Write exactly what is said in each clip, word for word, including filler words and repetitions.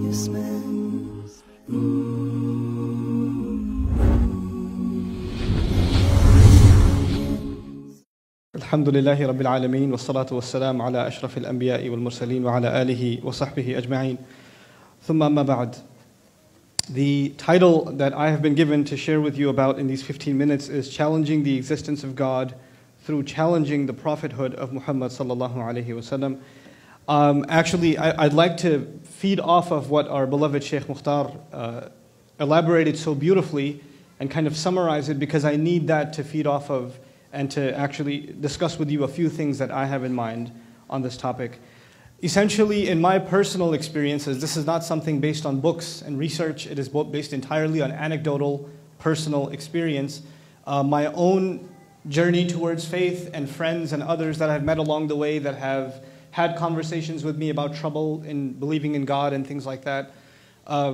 Alhamdulillahi Rabbil Alameen, wassalatu wassalam ala ashrafil anbiya'i wal mursaleen wa ala alihi wa sahbihi ajma'een. Thumma amma ba'd. The title that I have been given to share with you about in these fifteen minutes is Challenging the Existence of God Through Challenging the Prophethood of Muhammad sallallahu alayhi wasallam. Um, actually, I, I'd like to feed off of what our beloved Shaykh Mukhtar uh, elaborated so beautifully and kind of summarize it, because I need that to feed off of and to actually discuss with you a few things that I have in mind on this topic. Essentially, in my personal experiences, this is not something based on books and research. It is based entirely on anecdotal, personal experience. Uh, my own journey towards faith and friends and others that I've met along the way that have had conversations with me about trouble in believing in God and things like that. Uh,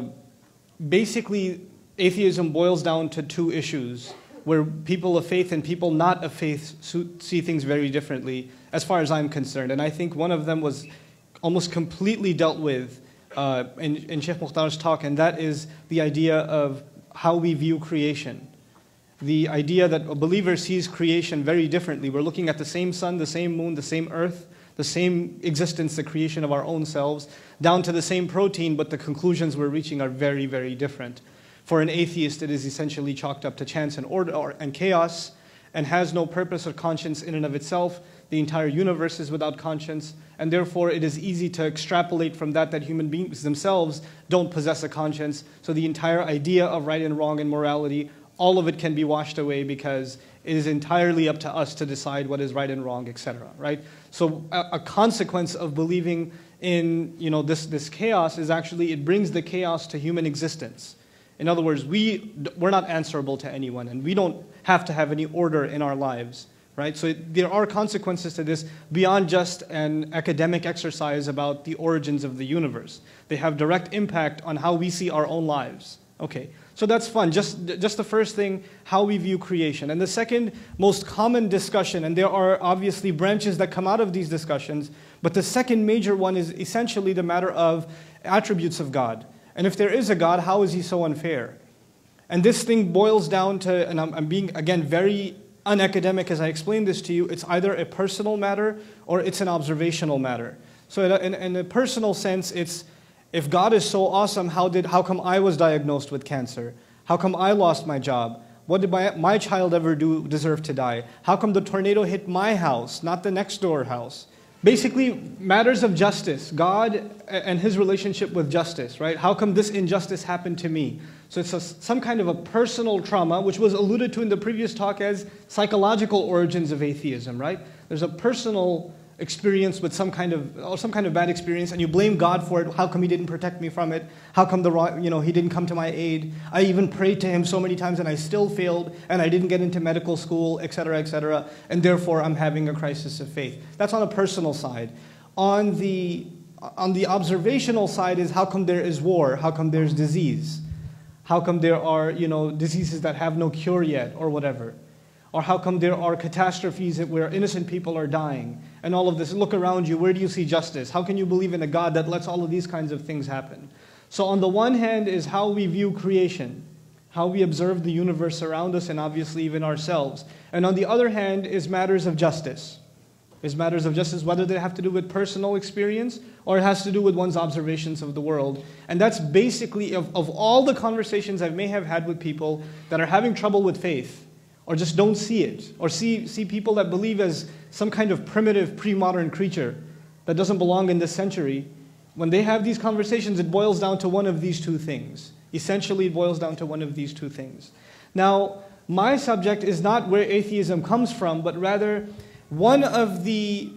basically, atheism boils down to two issues, where people of faith and people not of faith see things very differently, as far as I'm concerned. And I think one of them was almost completely dealt with uh, in, in Shaykh Mukhtar's talk, and that is the idea of how we view creation. The idea that a believer sees creation very differently. We're looking at the same sun, the same moon, the same earth, the same existence, the creation of our own selves, down to the same protein, but the conclusions we're reaching are very, very different. For an atheist, it is essentially chalked up to chance and order or, and chaos, and has no purpose or conscience in and of itself. The entire universe is without conscience, and therefore it is easy to extrapolate from that that human beings themselves don't possess a conscience. So the entire idea of right and wrong and morality, all of it can be washed away because it is entirely up to us to decide what is right and wrong, et cetera. Right? So a, a consequence of believing in you know this this chaos is actually it brings the chaos to human existence. In other words, we, we're not answerable to anyone, and we don't have to have any order in our lives, right? So it, there are consequences to this beyond just an academic exercise about the origins of the universe. They have direct impact on how we see our own lives. Okay, so that's fun. Just, just the first thing, how we view creation. And the second most common discussion, and there are obviously branches that come out of these discussions, but the second major one is essentially the matter of attributes of God. And if there is a God, how is he so unfair? And this thing boils down to, and I'm, I'm being, again, very unacademic as I explain this to you, it's either a personal matter or it's an observational matter. So in, in a personal sense, it's, if God is so awesome, how, did, how come I was diagnosed with cancer? How come I lost my job? What did my, my child ever do deserve to die? How come the tornado hit my house, not the next door house? Basically, matters of justice, God and his relationship with justice, right? How come this injustice happened to me? So it's a, some kind of a personal trauma, which was alluded to in the previous talk as psychological origins of atheism, right? There's a personal experience with some kind of, or some kind of bad experience, and you blame God for it. How come he didn't protect me from it? How come the, you know, he didn't come to my aid? I even prayed to him so many times and I still failed, and I didn't get into medical school, et cetera, et cetera, and therefore I'm having a crisis of faith. That's on a personal side. On the, on the observational side is how come there is war? How come there's disease? How come there are, you know, diseases that have no cure yet, or whatever? Or how come there are catastrophes where innocent people are dying? And all of this, look around you, where do you see justice? How can you believe in a God that lets all of these kinds of things happen? So on the one hand is how we view creation, how we observe the universe around us and obviously even ourselves. And on the other hand is matters of justice. Is matters of justice, whether they have to do with personal experience or it has to do with one's observations of the world. And that's basically, of, of all the conversations I may have had with people that are having trouble with faith, or just don't see it, or see, see people that believe as some kind of primitive, pre-modern creature that doesn't belong in this century, when they have these conversations, it boils down to one of these two things. Essentially, it boils down to one of these two things. Now, my subject is not where atheism comes from, but rather one of the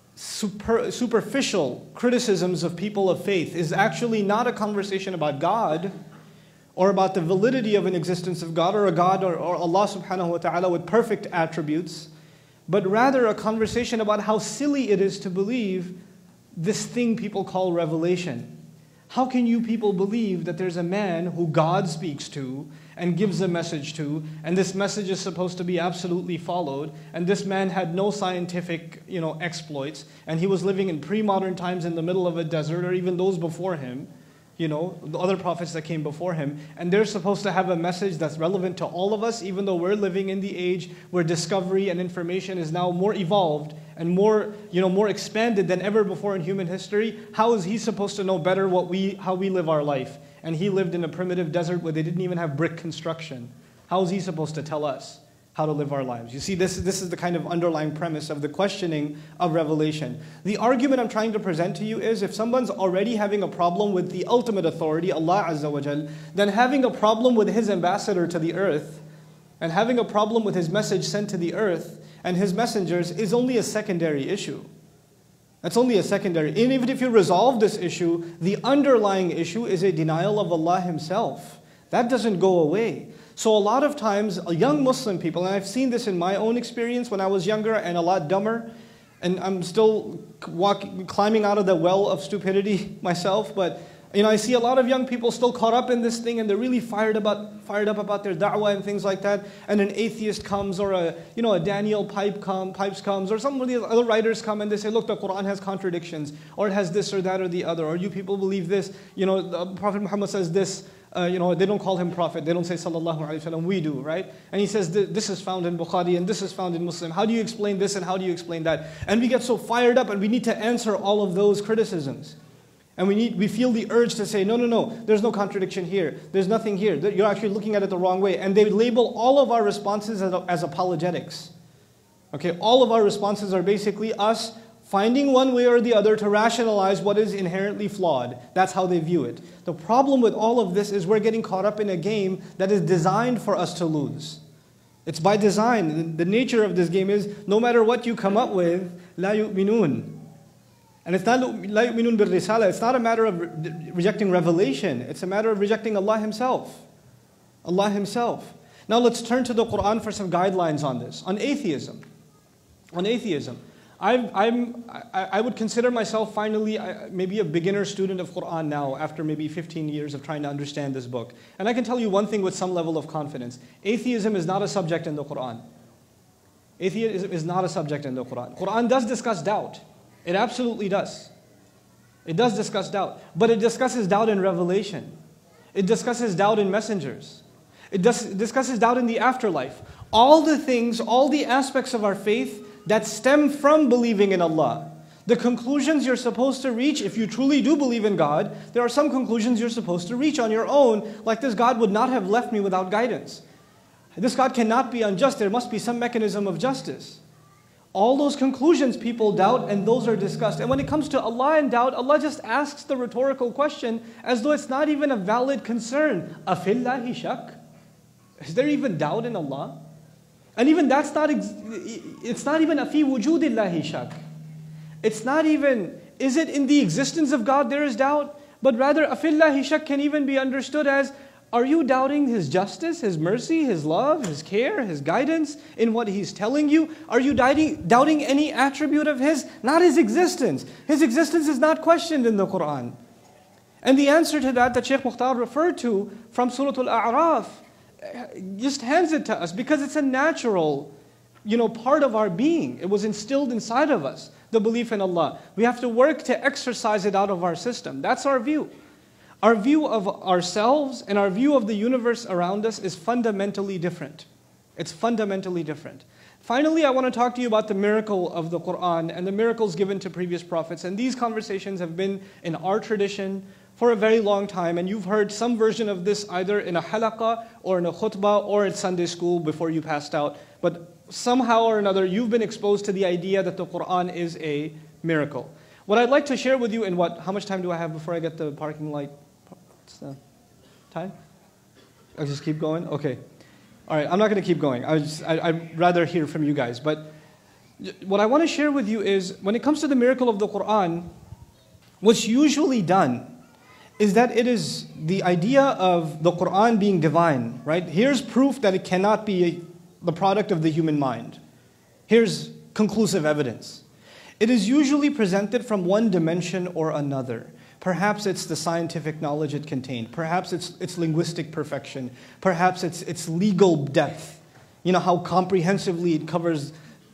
super, superficial criticisms of people of faith is actually not a conversation about God, or about the validity of an existence of God, or a God, or, or Allah subhanahu wa ta'ala with perfect attributes, but rather a conversation about how silly it is to believe this thing people call revelation. How can you people believe that there's a man who God speaks to and gives a message to, and this message is supposed to be absolutely followed, and this man had no scientific, you know, exploits, and he was living in pre-modern times in the middle of a desert, or even those before him, you know, the other prophets that came before him. And they're supposed to have a message that's relevant to all of us, even though we're living in the age where discovery and information is now more evolved and more, you know, more expanded than ever before in human history. How is he supposed to know better what we, how we live our life? And he lived in a primitive desert where they didn't even have brick construction. How is he supposed to tell us how to live our lives? You see, this, this is the kind of underlying premise of the questioning of revelation. The argument I'm trying to present to you is, if someone's already having a problem with the ultimate authority, Allah Azza wa Jal, then having a problem with His ambassador to the earth, and having a problem with His message sent to the earth, and His messengers, is only a secondary issue. That's only a secondary. And even if you resolve this issue, the underlying issue is a denial of Allah Himself. That doesn't go away. So a lot of times, young Muslim people, and I've seen this in my own experience when I was younger and a lot dumber, and I'm still walking, climbing out of the well of stupidity myself, but you know, I see a lot of young people still caught up in this thing, and they're really fired about, fired up about their da'wah and things like that. And an atheist comes, or a, you know, a Daniel Pipe come, Pipes comes, or some of the other writers come, and they say, look, the Quran has contradictions, or it has this or that or the other, or you people believe this. You know, the Prophet Muhammad says this. Uh, you know, they don't call him prophet. They don't say sallallahu alaihi wasallam. We do, right? And he says this is found in Bukhari and this is found in Muslim. How do you explain this and how do you explain that? And we get so fired up, and we need to answer all of those criticisms. And we need, we feel the urge to say, no, no, no, there's no contradiction here. There's nothing here. You're actually looking at it the wrong way. And they label all of our responses as, as apologetics. Okay, all of our responses are basically us finding one way or the other to rationalize what is inherently flawed. That's how they view it. The problem with all of this is we're getting caught up in a game that is designed for us to lose. It's by design. The nature of this game is, no matter what you come up with, لا يؤمنون. And it's not لا يؤمنون بالرسالة. It's not a matter of re- rejecting revelation. It's a matter of rejecting Allah Himself. Allah Himself. Now let's turn to the Quran for some guidelines on this. On atheism. On atheism. I've, I'm, I, I would consider myself finally I, maybe a beginner student of Quran now, after maybe fifteen years of trying to understand this book. And I can tell you one thing with some level of confidence. Atheism is not a subject in the Quran. Atheism is not a subject in the Quran. Quran does discuss doubt. It absolutely does. It does discuss doubt. But it discusses doubt in revelation. It discusses doubt in messengers. It does, discusses doubt in the afterlife. All the things, all the aspects of our faith that stem from believing in Allah. The conclusions you're supposed to reach, if you truly do believe in God, there are some conclusions you're supposed to reach on your own, like this God would not have left me without guidance. This God cannot be unjust, there must be some mechanism of justice. All those conclusions people doubt, and those are discussed. And when it comes to Allah and doubt, Allah just asks the rhetorical question as though it's not even a valid concern. Afillahi shak? Is there even doubt in Allah? And even that's not, it's not even afi wujudillahi shak. It's not even, is it in the existence of God there is doubt? But rather, afillahi shak can even be understood as, are you doubting His justice, His mercy, His love, His care, His guidance in what He's telling you? Are you doubting, doubting any attribute of His? Not His existence. His existence is not questioned in the Quran. And the answer to that that Shaykh Mukhtar referred to from Surah Al-A'raf just hands it to us because it's a natural, you know, part of our being. It was instilled inside of us, the belief in Allah. We have to work to exercise it out of our system. That's our view. Our view of ourselves and our view of the universe around us is fundamentally different. It's fundamentally different. Finally, I want to talk to you about the miracle of the Quran and the miracles given to previous prophets. And these conversations have been in our tradition for a very long time. And you've heard some version of this either in a halaqah or in a khutbah or at Sunday school before you passed out. But somehow or another, you've been exposed to the idea that the Quran is a miracle. What I'd like to share with you in what, how much time do I have before I get the parking light? What's the time? I'll just keep going? Okay. All right, I'm not going to keep going. I just, I, I'd rather hear from you guys. But what I want to share with you is, when it comes to the miracle of the Quran, what's usually done is that it is the idea of the Quran being divine, right? Here's proof that it cannot be the product of the human mind. Here's conclusive evidence. It is usually presented from one dimension or another. Perhaps it's the scientific knowledge it contained. Perhaps it's its linguistic perfection. Perhaps it's its legal depth. You know, how comprehensively it covers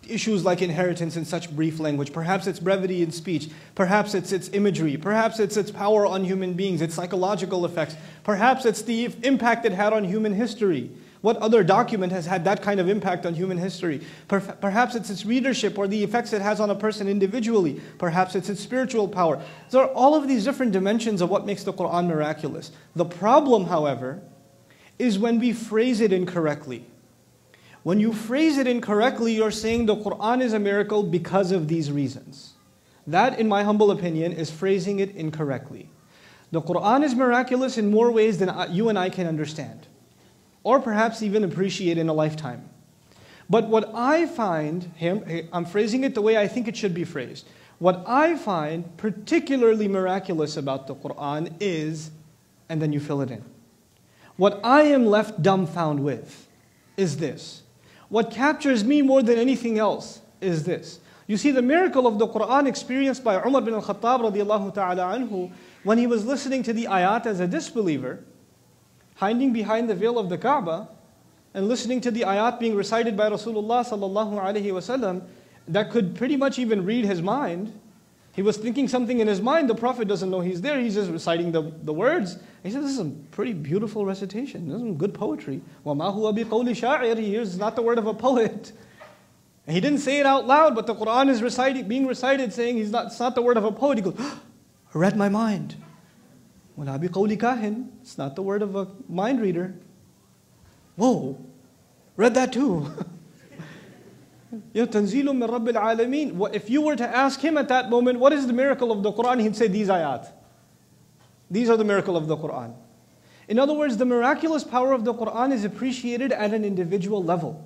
issues like inheritance in such brief language. Perhaps it's brevity in speech. Perhaps it's its imagery. Perhaps it's its power on human beings, its psychological effects. Perhaps it's the impact it had on human history. What other document has had that kind of impact on human history? Perhaps it's its readership or the effects it has on a person individually. Perhaps it's its spiritual power. There are all of these different dimensions of what makes the Quran miraculous. The problem, however, is when we phrase it incorrectly. When you phrase it incorrectly, you're saying the Quran is a miracle because of these reasons. That, in my humble opinion, is phrasing it incorrectly. The Quran is miraculous in more ways than you and I can understand, or perhaps even appreciate in a lifetime. But what I find, I'm phrasing it the way I think it should be phrased. What I find particularly miraculous about the Quran is, and then you fill it in. What I am left dumbfounded with is this. What captures me more than anything else is this. You see, the miracle of the Quran experienced by Umar bin al-Khattab radiallahu ta'ala anhu, when he was listening to the ayat as a disbeliever, hiding behind the veil of the Kaaba, and listening to the ayat being recited by Rasulullah sallallahu alaihi wasallam, that could pretty much even read his mind. He was thinking something in his mind, the Prophet doesn't know he's there, he's just reciting the, the words. He said, this is a pretty beautiful recitation, this is some good poetry. وَمَا هُوَ بِقَوْلِ شَاعِرِ, it's not the word of a poet. And he didn't say it out loud, but the Quran is reciting, being recited saying he's not, it's not the word of a poet. He goes, I read my mind. وَلَا بِقَوْلِ كَاهِنٍ, it's not the word of a mind reader. Whoa, read that too. Ya tanzilun min Rabbil Alameen. If you were to ask him at that moment, what is the miracle of the Quran? He'd say these ayat. These are the miracle of the Quran. In other words, the miraculous power of the Quran is appreciated at an individual level.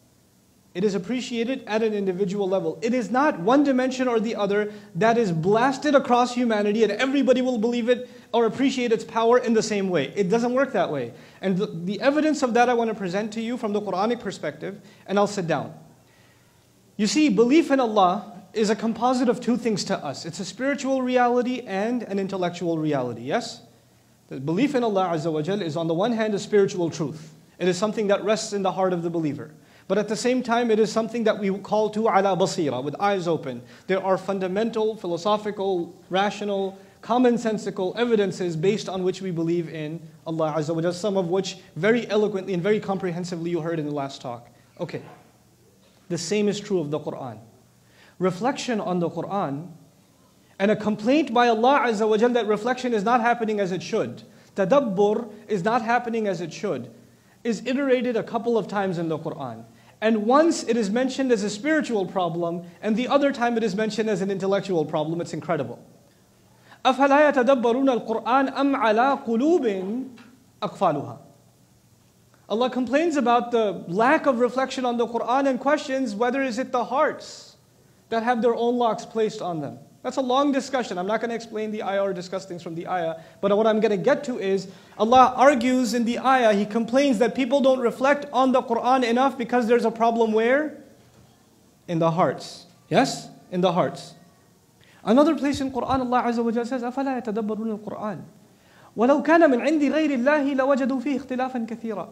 It is appreciated at an individual level. It is not one dimension or the other that is blasted across humanity and everybody will believe it or appreciate its power in the same way. It doesn't work that way. And the, the evidence of that I want to present to you from the Quranic perspective, and I'll sit down. You see, belief in Allah is a composite of two things to us. It's a spiritual reality and an intellectual reality, yes? The belief in Allah Azza wa Jal is on the one hand a spiritual truth. It is something that rests in the heart of the believer. But at the same time, it is something that we call to ala basira, with eyes open. There are fundamental, philosophical, rational, commonsensical evidences based on which we believe in Allah Azza wa Jal, some of which very eloquently and very comprehensively you heard in the last talk. Okay. The same is true of the Quran. Reflection on the Quran and a complaint by Allah Azza wa Jal that reflection is not happening as it should, tadabbur is not happening as it should, is iterated a couple of times in the Quran. And once it is mentioned as a spiritual problem, and the other time it is mentioned as an intellectual problem. It's incredible. أَفَلَا يَتَدَبَّرُونَ الْقُرْآنَ أَمْ عَلَىٰ قُلُوبٍ أَقْفَالُهَا. Allah complains about the lack of reflection on the Quran and questions whether is it the hearts that have their own locks placed on them. That's a long discussion. I'm not going to explain the ayah or discuss things from the ayah. But what I'm going to get to is, Allah argues in the ayah, He complains that people don't reflect on the Quran enough because there's a problem where? In the hearts. Yes? In the hearts. Another place in Quran, Allah Azza wa Jalla says, أَفَلَا يَتَدَبَّرُونَ الْقُرْآنَ وَلَوْ كَانَ مِنْ عِنْدِ غَيْرِ اللَّهِ لَوَجَدُوا فِيهِ اخْتِلَافًا كَثِيرًا.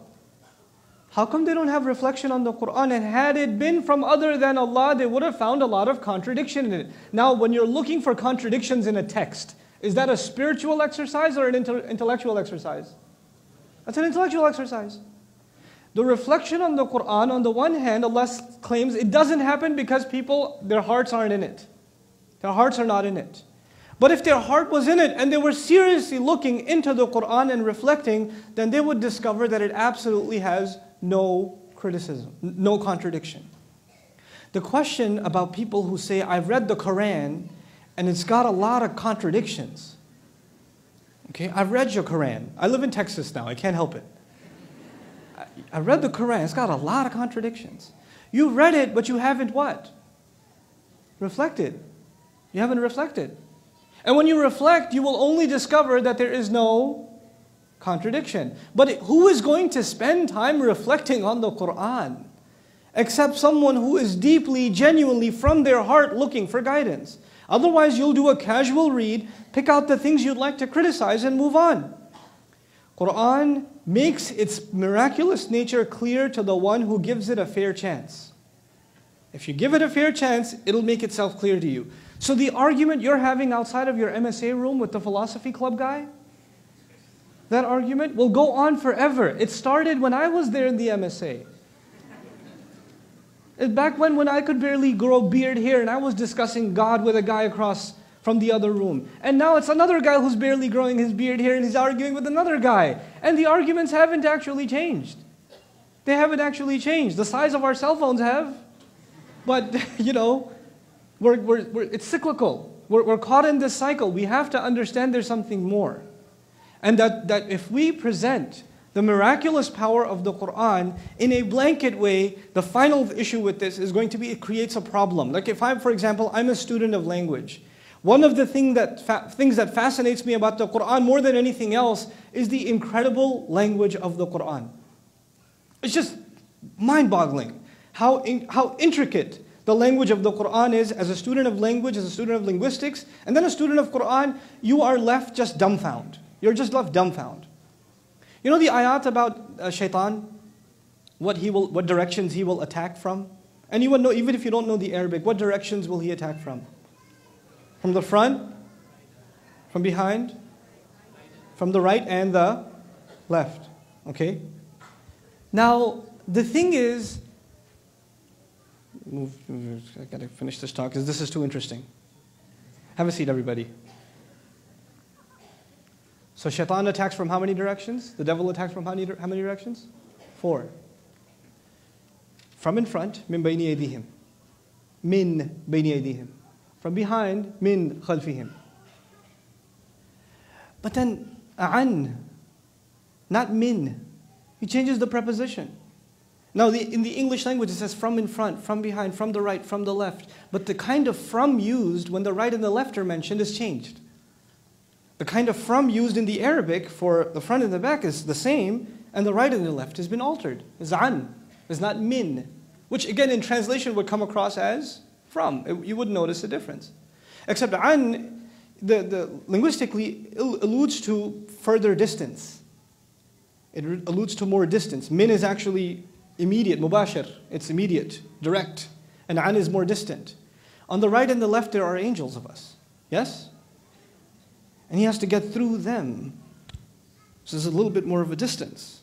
How come they don't have reflection on the Quran? And had it been from other than Allah, they would have found a lot of contradiction in it. Now, when you're looking for contradictions in a text, is that a spiritual exercise or an intellectual exercise? That's an intellectual exercise. The reflection on the Quran, on the one hand, Allah claims it doesn't happen because people, their hearts aren't in it. Their hearts are not in it. But if their heart was in it and they were seriously looking into the Quran and reflecting, then they would discover that it absolutely has no criticism, no contradiction. The question about people who say, I've read the Quran and it's got a lot of contradictions. Okay, I've read your Quran. I live in Texas now, I can't help it. I, I read the Quran, it's got a lot of contradictions. You've read it, but you haven't what? Reflected. You haven't reflected. And when you reflect, you will only discover that there is no contradiction. But who is going to spend time reflecting on the Quran except someone who is deeply, genuinely from their heart looking for guidance? Otherwise, you'll do a casual read, pick out the things you'd like to criticize and move on. Quran makes its miraculous nature clear to the one who gives it a fair chance. If you give it a fair chance, it'll make itself clear to you. So the argument you're having outside of your M S A room with the philosophy club guy, that argument will go on forever. It started when I was there in the M S A. It's back when, when I could barely grow beard hair and I was discussing God with a guy across from the other room. And now it's another guy who's barely growing his beard hair and he's arguing with another guy. And the arguments haven't actually changed. They haven't actually changed. The size of our cell phones have. But, you know, we're, we're, we're, it's cyclical. We're, we're caught in this cycle. We have to understand there's something more. And that, that if we present the miraculous power of the Quran in a blanket way, the final issue with this is going to be it creates a problem. Like if I'm, for example, I'm a student of language. One of the thing that fa- things that fascinates me about the Quran more than anything else is the incredible language of the Quran. It's just mind-boggling how, in, how intricate the language of the Quran is. As a student of language, as a student of linguistics, and then a student of Quran, you are left just dumbfounded. You're just left dumbfounded. You know the ayat about uh, shaitan? What, he will, what directions he will attack from? Anyone know, even if you don't know the Arabic, what directions will he attack from? From the front? From behind? From the right and the left. Okay? Now, the thing is, move, move, I gotta finish this talk because this is too interesting. Have a seat, everybody. So shaitan attacks from how many directions? The devil attacks from how many, how many directions? Four. From in front, min bayni aydihim. Min bayni aydihim. From behind, min khalfihim. But then, an, not min. He changes the preposition. Now, the, in the English language, it says from in front, from behind, from the right, from the left. But the kind of from used when the right and the left are mentioned is changed. The kind of from used in the Arabic for the front and the back is the same, and the right and the left has been altered. It's an, it's not min, which again in translation would come across as from. It, you wouldn't notice a difference. Except an, the, the linguistically alludes to further distance. It alludes to more distance. Min is actually immediate, mubashir. It's immediate, direct. And an is more distant. On the right and the left there are angels of us. Yes? And he has to get through them. So there's a little bit more of a distance.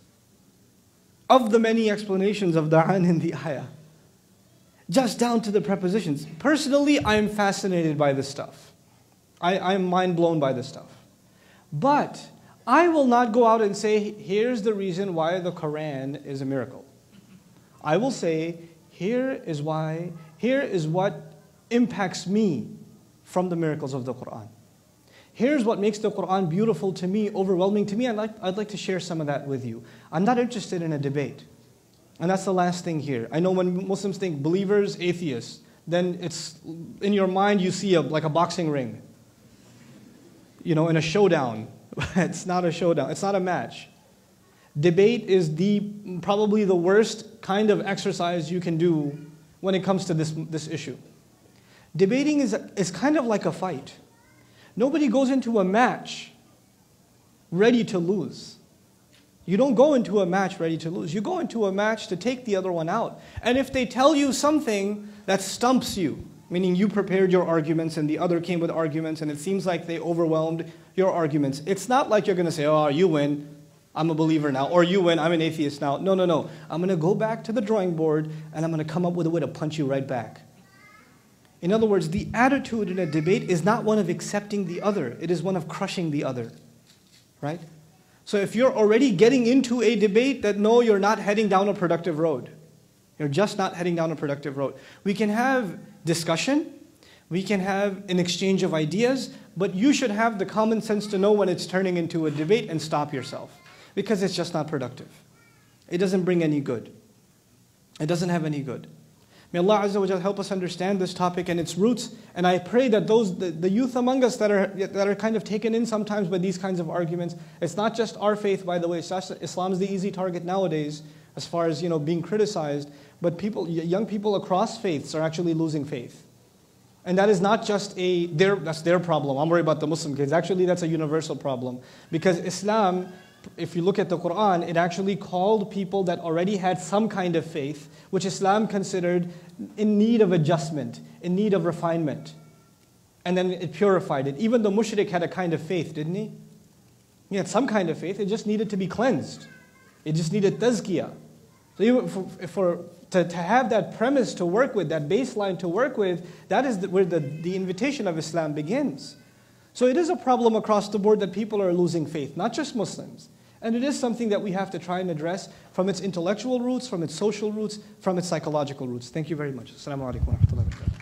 Of the many explanations of the an in the ayah, just down to the prepositions. Personally, I am fascinated by this stuff. I, I am mind blown by this stuff. But I will not go out and say, here's the reason why the Quran is a miracle. I will say, here is why, here is what impacts me from the miracles of the Quran. Here's what makes the Quran beautiful to me, overwhelming to me. I'd like, I'd like to share some of that with you. I'm not interested in a debate. And that's the last thing here. I know when Muslims think believers, atheists, then it's, in your mind you see a, like a boxing ring. You know, in a showdown. It's not a showdown. It's not a match. Debate is the, probably the worst kind of exercise you can do when it comes to this, this issue. Debating is, is kind of like a fight. Nobody goes into a match ready to lose. You don't go into a match ready to lose. You go into a match to take the other one out. And if they tell you something that stumps you, meaning you prepared your arguments and the other came with arguments and it seems like they overwhelmed your arguments, it's not like you're going to say, oh, you win, I'm a believer now, or you win, I'm an atheist now. No, no, no. I'm going to go back to the drawing board and I'm going to come up with a way to punch you right back. In other words, the attitude in a debate is not one of accepting the other. It is one of crushing the other. Right? So if you're already getting into a debate, that no, you're not heading down a productive road. You're just not heading down a productive road. We can have discussion. We can have an exchange of ideas. But you should have the common sense to know when it's turning into a debate and stop yourself. Because it's just not productive. It doesn't bring any good. It doesn't have any good. May Allah Azza wa Jal help us understand this topic and its roots. And I pray that those, the, the youth among us that are, that are kind of taken in sometimes by these kinds of arguments, it's not just our faith, by the way. Islam is the easy target nowadays as far as, you know, being criticized. But people, young people across faiths are actually losing faith. And that is not just a, their, that's their problem. I'm worried about the Muslim kids. Actually, that's a universal problem. Because Islam if you look at the Quran, it actually called people that already had some kind of faith, which Islam considered in need of adjustment, in need of refinement. And then it purified it. Even the mushrik had a kind of faith, didn't he? He had some kind of faith, it just needed to be cleansed. It just needed tazkiyah. So even for, for, to, to have that premise to work with, that baseline to work with, that is the, where the, the invitation of Islam begins. So it is a problem across the board that people are losing faith, not just Muslims. And it is something that we have to try and address from its intellectual roots, from its social roots, from its psychological roots. Thank you very much. Assalamu alaikum wa rahmatullahi wa barakatuh.